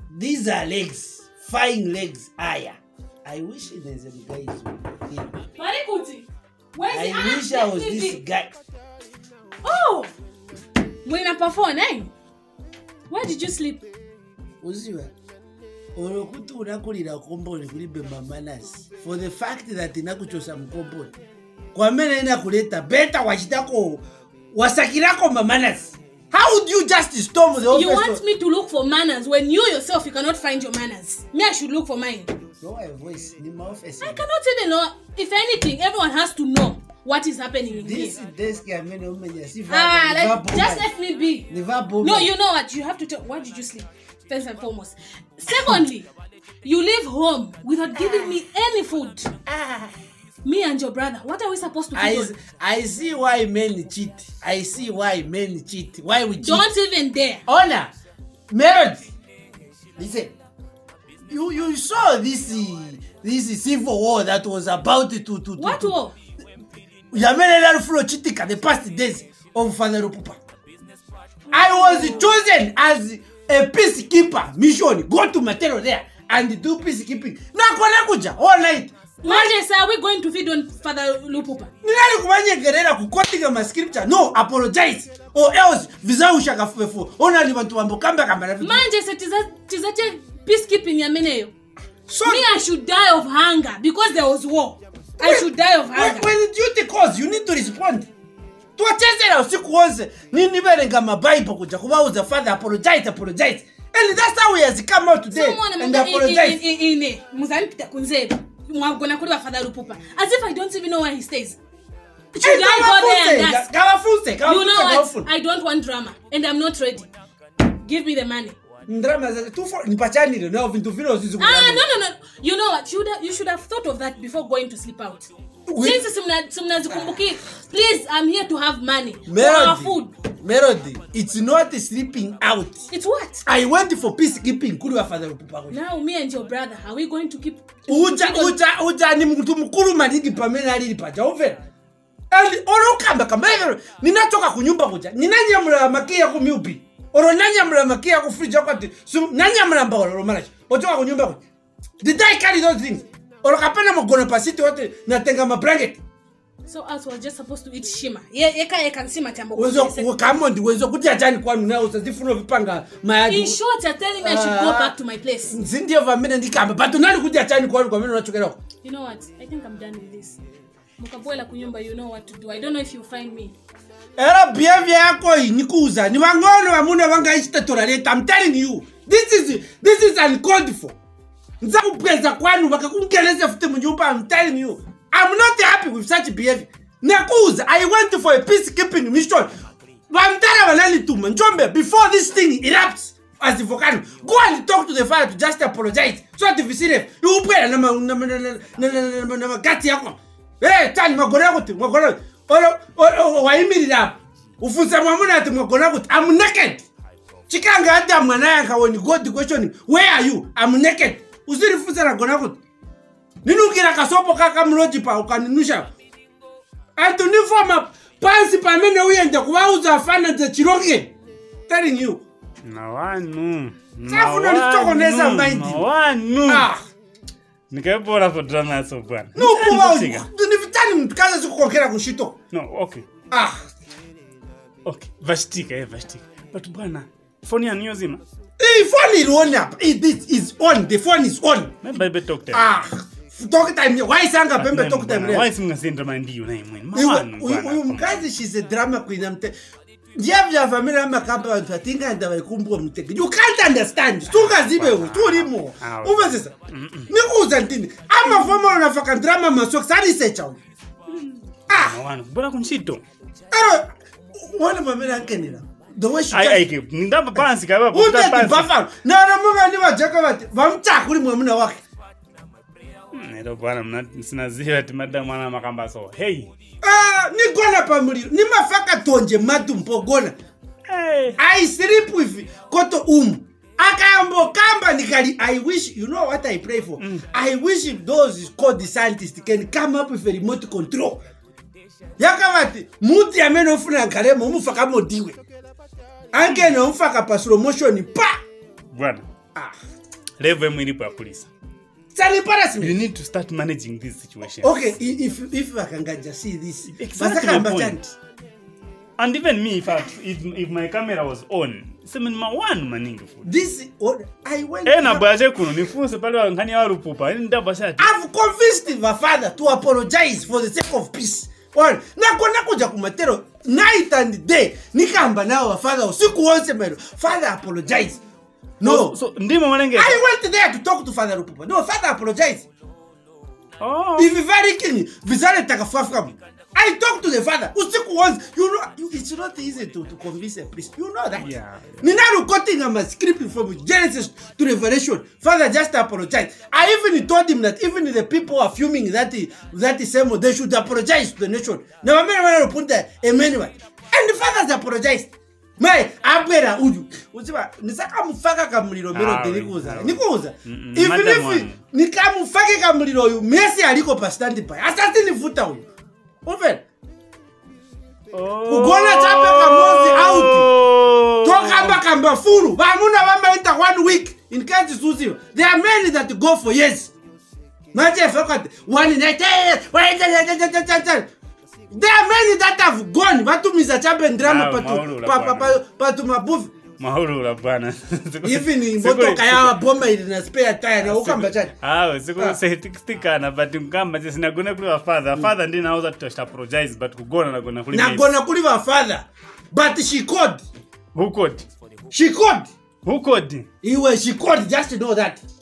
These are legs, fine legs. Aya. I wish there's a guy here. Marikuti, where's the I wish I was this guy. Oh! When I perform, eh? Where did you sleep? Uziwa. Orokutu unakulira compound kulibe mamanas. For the fact that inakuchosa mkompound. Kwa mena ina kuleta beta wachitako wasakirako mamanas. How would you just storm the office? You want me to look for manners when you yourself you cannot find your manners? Me, I should look for mine. No, I voice in my office. I cannot say the law. If anything, everyone has to know what is happening in this here. This guy many Just let me be. No, you know what? You have to tell. Why did you sleep? First and foremost. Secondly, you leave home without giving me any food. Me and your brother. What are we supposed to do? I see why men cheat. I see why men cheat. Why we cheat? Don't even dare. Honor, Melody. Listen. You saw this civil war that was about to what war? Yamene Flow Chitika the past days of Father Rupupa. I was chosen as a peacekeeper mission. Go to Matero there and do peacekeeping. Nakuja all night. Manje, are we going to feed on Father Lupupa? Nilali kumanye gerera kukotinga ma scripture. No, apologize. Or else visa ushaka fufu. Ona ni bantu wambokamba kamera. Manje, tizache peacekeeping yameneyo. So me, I should die of hunger because there was war. I should die of hunger. When the duty calls, you need to respond. To achezera usiku wonse. Nini berenga ma Bible kuja kuba uza Father apologize. And that's how we has come out today. And apologize. Muzalipita kunzeba. Mwagona kuri wa Father Lupupa. As if I don't even know where he stays. Should I go there and ask? You know what? I don't want drama. And I'm not ready. Give me the money. Drama za tu for nipachanire na vintu vile usizo. No. You know what? You should have thought of that before going to sleep out. Since simnazikumbuki, please, I'm here to have money. For food. Melody, it's not sleeping out. It's what? I went for peacekeeping. Kuri wa Father Lupupa. Now me and your brother, are we going to keep Uja ni mtu mkuru madigi pamena ali pacha over. And olokamba kamera ninatoka kunyumba kuja. Ninanyamula makia kumiupi. Oro nanyamula makia ku fridge kwati. Nanyamula mbao oro marachi. Otoka kunyumba kuja. Did I carry those things? Oro kapana mgono pasiti wote natenga ma blanket. So us were just supposed to eat shima. Yeka nsima tambo. Wezo kamondi wezo kuti ajani kwanu na usazifuno vipanga mayadi. In short, you're telling me I should go back to my place. Zindio vamene ndikamba. But nani kuti ajani kwanu kwa meno unachokera. You know what? I think I'm done with this. Mukaboela kunyumba, you know what to do. I don't know if you find me. Era behavior yako nikuza. Ni wangono wamune wanga ishitatora leta. I'm telling you. This is uncalled for. Nzaku pweza kwanu wakakungeleze fute mnyumba. I'm telling you. I'm not happy with such behavior. Nakuza, I went for a peacekeeping mission. Wamtara wanali tuma. Njombe, before this thing erupts as the volcano, go and talk to the fire to just apologize. So that if you see them, you pay na gati yako. Hey, tani magona kuti, magona. Waimiri up. Ufusa mwamuna ati magona kuti. I'm naked. Chikanga hata mwanayaka when you go to questioning, where are you? I'm naked. Usiri fusa na gona kuti. Ninukira kasopo kaka mloji pa ukaninusha. Antunifoma pansi pamene uyenda kuwauza afana za chiroke. Telling you. Na wanu. Safu na nitokoneza mind. Na wanu. Nikabora for drama so bwana. No kuwa. Nivitani mtukaza sikukokera kushito. No, okay. Okay. Vashtika. But bwana, phone ya niyo zima. Phone is on up. It is on. The phone is on. Maybe talk time. Talk time. Why sanga pembe talk time? Why singa drama ndiyo na imwe? Mkazi she's a drama queen amte. Njavya familia makamba watu atinga ndawa kumbwa mteke. You can't understand. Tunga zibe turimo. Umazisa. Nikuza ntini. Ama foma unafaka drama masok sani secha. Wana bora kunshito. Wana familia nkenira. Ai ndamba pansi kaba buta pansi. Na ramunga ni wajaka wati. Vamcha kuri mwamuna wake. Ndo bwana msinazira ati madam mwana makamba so. Hey. Ni gona pamuliro. Ni mafaka tonje matu mpogona. Hey. I sleep with koto Akayambo kamba nikali. I wish, you know what I pray for? I wish if those called the scientists can come up with a remote control. Yakawati, muti ameno funa nkalemo umufaka modiwe. Anke no umfaka pa slow motion pa. Bwana. level ilipo ya polisi. It's an embarrassment. You need to start managing this situation. Okay, if I can just see this. Exactly the point. And even me, if my camera was on, maningi food. This I went. I've convinced the father to apologize for the sake of peace. Well, nakuja kumatero night and day. Nikamba now father usiku wonse mero. Father apologize. No. So ndimo manenge. I went there to talk to Father Rupupa. No, father apologize. Oh. If very king, vizale takafafkam. I talk to the father. Usiku once, you know, it's not easy to convince a priest. You know that. Yeah. Ninaru quoting a script from Genesis to Revelation. Father just apologized. I even told him that even the people are fuming that same, they should apologize to the nation. Now, I'm put the Emmanuel. And the fathers apologized. Mai abera uju. Usiba nisaka mufaka kamuliro mero delikuza. Nikuza. Even if nikamufake kamuliro yu Messi aliko pa stand by. Asati nifuta uyu. Open. Ugona chape kamozi out. Toka kamba furu. Bamuna bamba 1 week in Kansas City. There are many that go for years. Maje fakat 1 night. There are many that have gone. Batu mizachape drama patu mabuvi. Mahuru la bwana. Even in moto kaya bomba ina spare tire na ukamba chani. Siku stika na but ngamba just nagona kuliwa father. Father ndi nauza to apologize but kugona nagona kuliwa. Nagona kuliwa father. But she called. Who called? She called. Who called? She called just to know that.